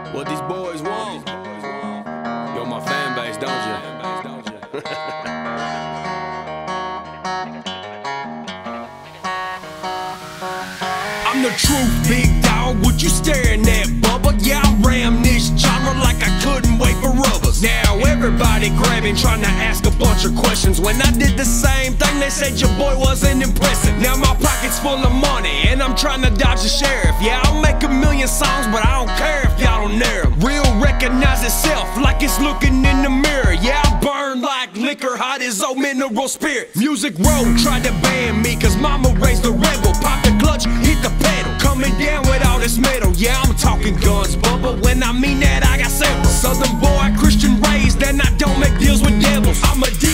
What these boys want? You're my fan base, don't you? I'm the truth, big dog. What you staring at, Bubba? Yeah, I ram this genre like I couldn't wait for rubbers. Now everybody grabbing, trying to ask a bunch of questions. When I did the same thing, they said your boy wasn't impressive. Now my pocket's full of money, and I'm trying to dodge the sheriff. Yeah, I'll make a million songs, but I don't care if y'all don't hear them. Real recognize itself like it's looking in the mirror. Yeah, I burn like liquor, hot as old mineral spirit. Music Road tried to ban me, cause mama raised a rebel. Pop the clutch, hit the pedal, coming down with all this metal. Yeah, I'm talking guns, Bubba. When I mean that, I got several. Southern boy, Christian raised, and I don't make deals with devils. I'm a